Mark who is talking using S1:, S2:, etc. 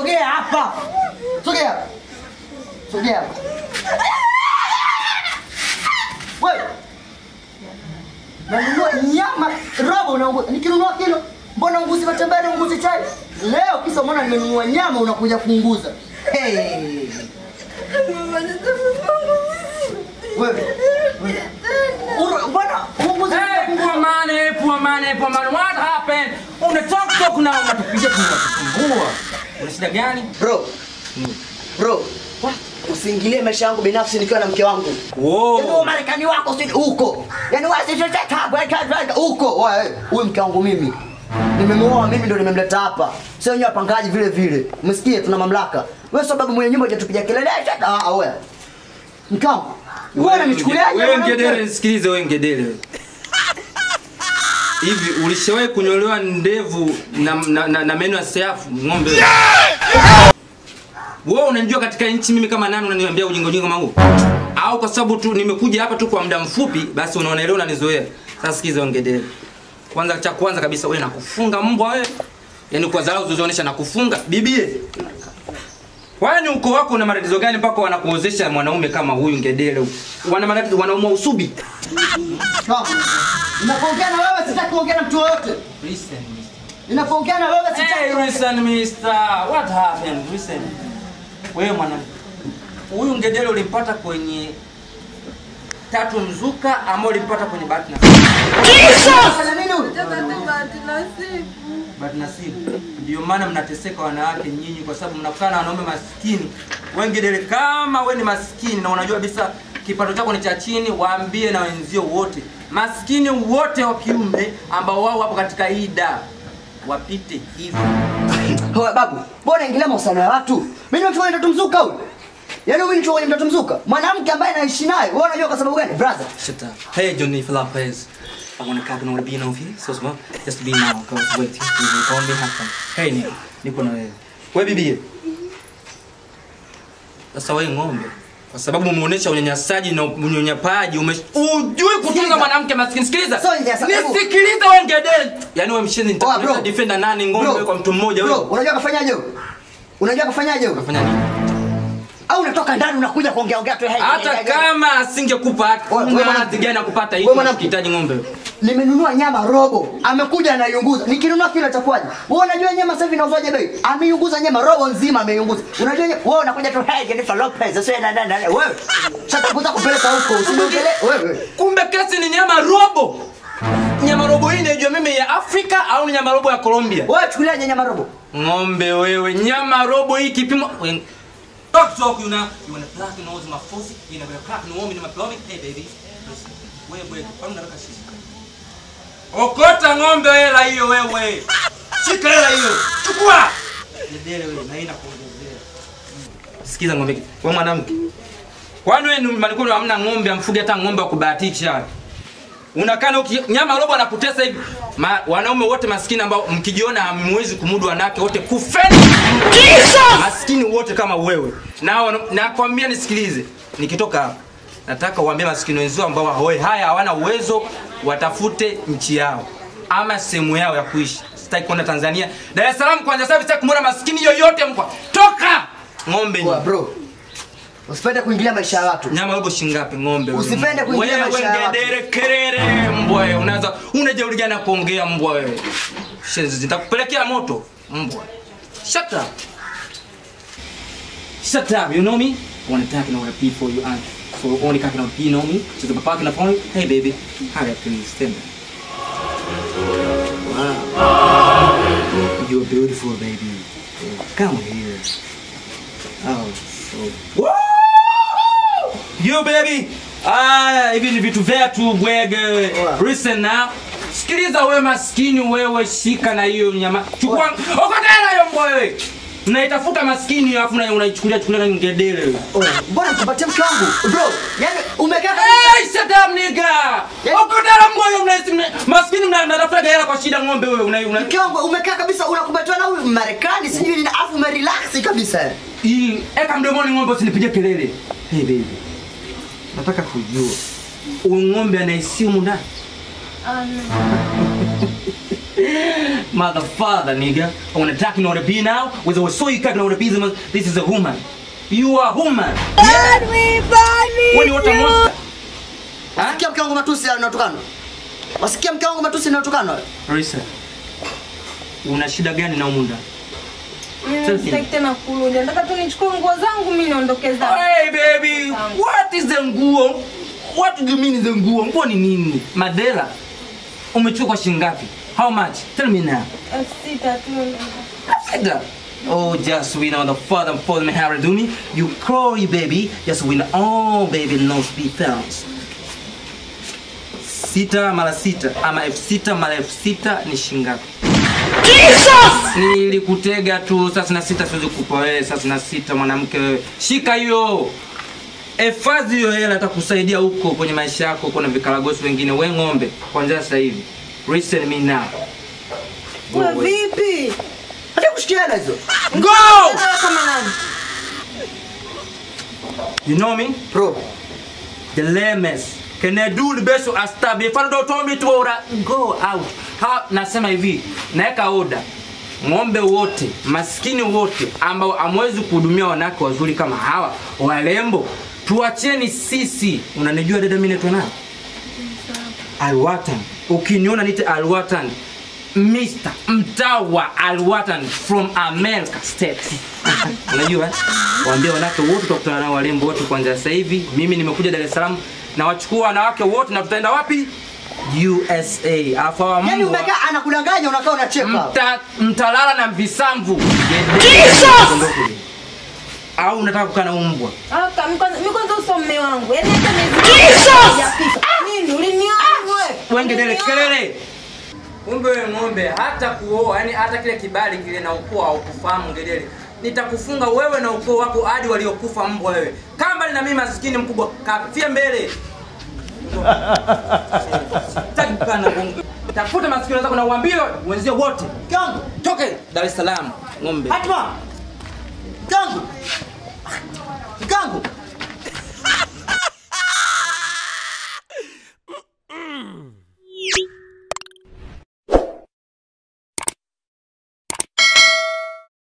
S1: Sogea hapa. Sogea. Sogea. Wewe. Nanunua nyama robo na nikinunua kilo. Mbona unguzi matembele unguzi chai? Leo kisa umeona nimenunua nyama unakuja kuunguza. Hey. Wewe. Bwana, unguza.
S2: Hey, poor man. What happened? Unataka now unatupiga kuwa. Una shida gani?
S1: Bro. Usiingilie maisha yangu binafsi nikiwa na mke wangu.
S2: Wow.
S1: Yaani Marekani wako si huko. Yaani wewe si chochote huko. Wewe, huyu mke wangu mimi. Nimemuoa mimi ndo nimemleta hapa. Sio nyoa pangaji vile vile. Umesikia tuna mamlaka. Wewe sababu mwenye nyumba hujatupigia kelele wewe. Mke wangu. Wewe unanichukuliaje?
S2: Wewe ngedere nisikilize wewe ngedere. Hivi ulishawahi kunyolewa ndevu na meno ya siafu ng'ombe? Wewe unanijua katika nchi mimi kama nani unaniambia ujinga kama huu? Au kwa sababu tu nimekuja hapa tu kwa muda mfupi basi unaona leo unanizoea. Sasa sikiza ongedele. Kwanza kabisa wewe nakufunga mbwa wewe. Yaani kwa dharau uzoonyesha nakufunga bibie. Kwani uko wako una matatizo gani mpaka wanakuozesha mwanaume kama huyu ngedele? Wana matatizo wanaumwa usubi.
S1: Ninapoongea na wewe sitaki kuongea na mtu yote.
S2: Listen.
S1: Ninapoongea na wewe sitaki.
S2: Hey, listen mister. What happened? Listen. Wewe mwanangu. Huyu ngedele ulimpata kwenye tatu mzuka ama ulimpata kwenye bahati nasibu?
S1: Fanya nini huyu?
S2: Bahati nasibu. Ndio maana mnateseka wanawake nyinyi kwa sababu mnakutana na wanaume maskini. Wewe ngedele kama wewe ni maskini na unajua kabisa kipato chako ni cha chini, waambie na wenzio wote. Maskini wote wa kiume ambao wao wapo katika ida wapite hivi.
S1: Hoa babu, mbona ingilia mahusiano ya watu? Mimi nimechukua mtoto mzuka huyu. Yaani wewe unachukua mtoto mzuka? Mwanamke ambaye anaishi naye, wewe unajua kwa sababu gani, brother?
S2: Shut up. Hey Johnny Lopez. I want to come and be now here. So small. Just to be now. Cause wait. You can't be happen. Hey niko na wewe. Wewe bibi. Sasa wewe ng'ombe. Kwa sababu umeonyesha unyanyasaji na unyonyapaji, ujui kutunza mwanamke maskini. Sikiliza. Nisikilize wewe ngedele. Yaani wewe mshenzi nitakuwa defender nani ng'ombe kwa mtu mmoja wewe.
S1: Bro, unajua kafanyaje? Kafanya nini? Au unatoka ndani unakuja kuongea tu
S2: hata kama asingekupa haki gani nakupata hivi unahitaji ng'ombe.
S1: Nimenunua nyama robo. Amekuja anaiunguza. Nikinunua kilo itakuwaje? Wewe unajua nyama sasa hivi inauzwaje bei? Ameiunguza nyama robo nzima ameiunguza. Unajua wewe unakuja tu Jennifer Lopez sasa na wewe. Shatakuza kupeleka huko usiniongelee wewe.
S2: Kumbe kesi ni nyama robo. Nyama robo hii inajua mimi ya Afrika au ni nyama robo ya Colombia?
S1: Wewe chukulia nyama robo.
S2: Ng'ombe wewe nyama robo hii kipimo Talk you now. You want to black and nose my fussy? You know, black and woman in my plumbing? Hey, baby. Listen. Wewe, kwani unataka sisi? Okota ng'ombe hela hiyo wewe. Shika hela hiyo. Chukua. Ndele wewe, na ina kuongezea. Sikiza ng'ombe. Wewe mwanamke. Kwani wewe mlikuwa hamna ng'ombe amfuge hata ng'ombe wa kubahatisha? Unakana nyama robo anakutesa hivi. Wanaume wote maskini ambao mkijiona hamwezi kumudu wanawake wote kufeni. Maskini wote kama wewe. Nakwambia nisikilize. Nikitoka hapa nataka uambie maskini wenzao ambao hawana uwezo watafute nchi yao ama sehemu yao ya kuishi. Sitaki kwenda Tanzania. Dar es Salaam kwanza sasa sitaki kumuona maskini yoyote mkwa. Toka! Ng'ombe ni.
S1: Bro. Usipende kuingilia maisha ya watu.
S2: Nyama robo shingapi ng'ombe wewe?
S1: Usipende kuingilia maisha ya watu.
S2: Wewe ngedere kerere mbwa wewe. Unajeuri gani kuongea mbwa wewe? Shenzi nitakupelekea moto mbwa. Shut up. Shut up, you know me? Unataka na what people you are. So only talking on you know me? So the parking up on. Hey baby, hurry up please. Stand there. Wow. You're beautiful baby. Come here. Oh, so woo! You baby. Hivi vitu vya tu bwege. Listen now. Sikiliza wewe maskini wewe shika na hiyo nyama. Chukua. Okotela hiyo mbwa wewe. Unaitafuta maskini alafu unaichukulia na ngedele wewe.
S1: Mbona unapatia mke wangu? Bro, yani umekaa
S2: hey, shut up nigga. Okotela mbwa wewe maskini mnatafuta hela kwa shida ng'ombe wewe
S1: mke wangu umekaa kabisa unakumbatiwa na huyu Marekani sijui ni afu umerelax kabisa.
S2: Eka mdomoni ng'ombe usinipige kelele. Hey baby. Nataka kujua. Ng'ombe anaisimu ndani? Mother father, nigga. I wanna talk in order to be now. With a so you can't know to be this is a woman. You are a woman.
S3: Burn me.
S2: When you want a monster.
S1: Wasikia mke wangu matusi anatukana. Wasikia mke wangu matusi anatukana.
S2: Risa. Una shida gani na umunda?
S3: Sitaki tena kurudi. Nataka tu nichukue nguo zangu mimi niondoke zangu.
S2: Hey baby, what is the nguo? What do you mean the nguo? Nguo ni nini? Madela. Umechukua shilingi ngapi? How much? Tell me now.
S3: 6 tu.
S2: Sita. Oh, just win on the father and father me how do me. You cry baby. Just win all baby no speed pounds. 6 mara 6 ama F6 mara F6 ni shilingi ngapi? Jesus! Nilikutega tu sasa na 6 siwezi kukupa wewe sasa na 6 mwanamke wewe. Shika hiyo. Efadhi hiyo hela atakusaidia huko kwenye maisha yako kuna vikaragosi wengine we ng'ombe kwanza sasa hivi. Listen me now.
S3: Wewe vipi?
S1: Hata kushikiana hizo.
S2: Go!
S3: Kama nani?
S2: You know me?
S1: Bro.
S2: The lemons. Can I do the best to stab? If I don't told me to order, go out. Ha, nasema hivi, naeka order. Ng'ombe wote, maskini wote ambao amwezi kuhudumia wanawake wazuri kama hawa, walembo, tuacheni sisi. Unanijua dada mimi naitwa nani? Alwatan. Ukiniona nite Alwatan. Mr. Mtawa Alwatan from America States. Unajua? Waambie wanawake wote tutakutana nao walembo wote kuanzia sasa hivi. Mimi nimekuja Dar es Salaam na wachukua wanawake wote na tutaenda wapi? USA. Afa Mungu.
S1: Yaani umekaa anakudanganya unakaa unacheka.
S2: Mtalala na visamvu. Jesus! Au unataka kukaa na umbwa?
S3: Mimi kwanza uso mume wangu. Yaani hata Jesus! Nini uliniona wewe?
S2: Wengedele kelele. Kumbe wewe ng'ombe hata kuoa, yani hata kile kibali kile na ukoo au kufahamu ngedele. Nitakufunga wewe na ukoo wako hadi waliokufa mbwa wewe. Kama na mimi maskini mkubwa kafia mbele. Takana bongo. Tafuta masikio zako na uambie wenzio wote.
S1: Kangu,
S2: Toke Dar es Salaam ng'ombe.
S1: Hatma. Kangu.